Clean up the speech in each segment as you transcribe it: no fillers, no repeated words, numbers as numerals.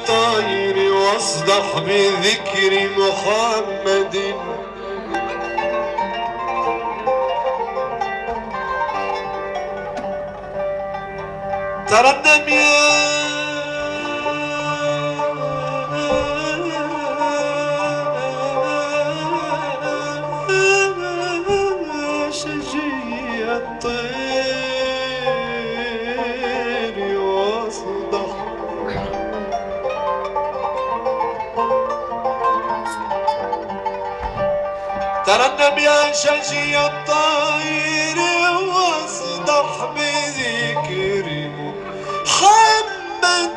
الطير واصدح بذكر محمد. ترنم يا شجي الطير واصدح. ترنم يا شجي الطير واصدح بذكر محمد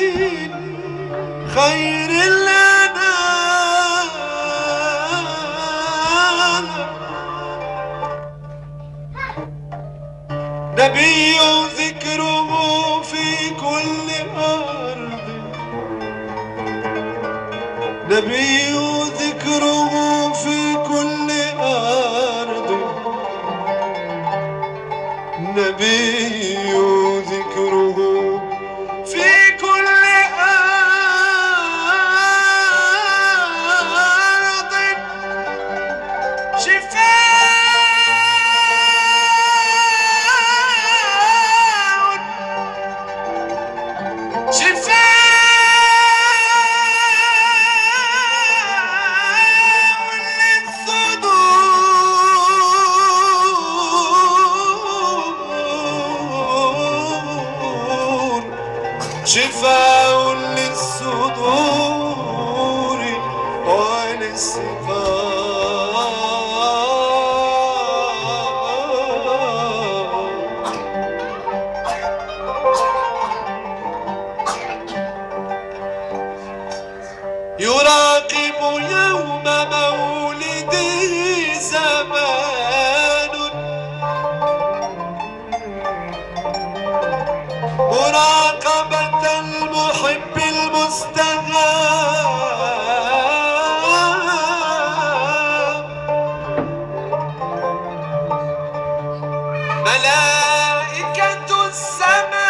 خير الأنام. نبي ذكره في كل أرض، نبي ذكره في كل أرض، نبي ذكره في كل أرض. شفاء شفاء شفاء للصدور وللسقام. يراقب يوم مولده زمان مراقبة المحب المستغاب. ملائكة السماء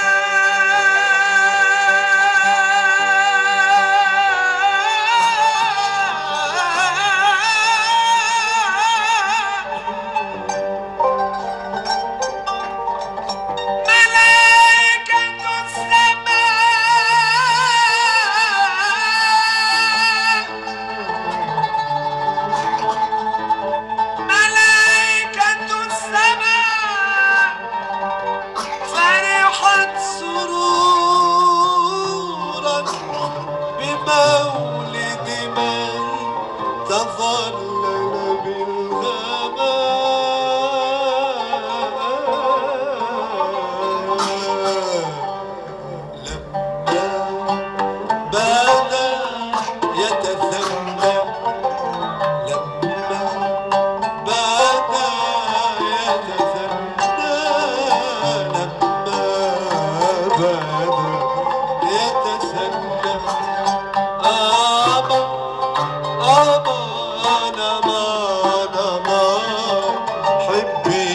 مولد من تظلل بالغمام. لما بدا يتثنى، لما بدا يتثنى، لما بدا يتثنى. أمان أمان أمان حبي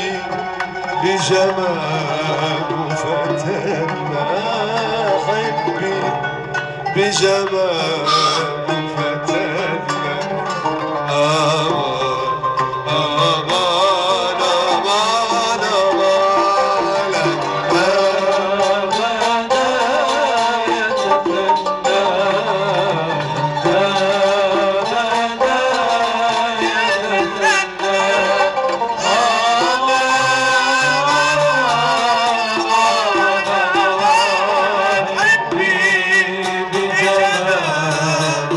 بجمال فتنا، حبي بجمال فتنا. أمان أمان أمان أمان لما بدا يتثنى. حبي بجمال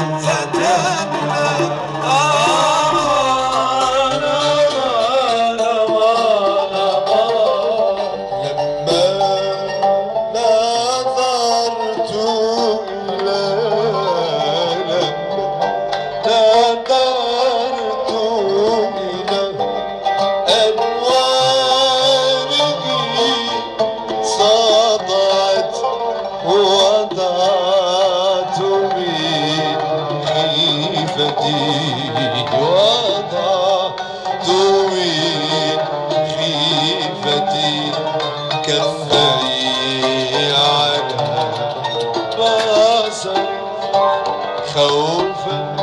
البصر خوفا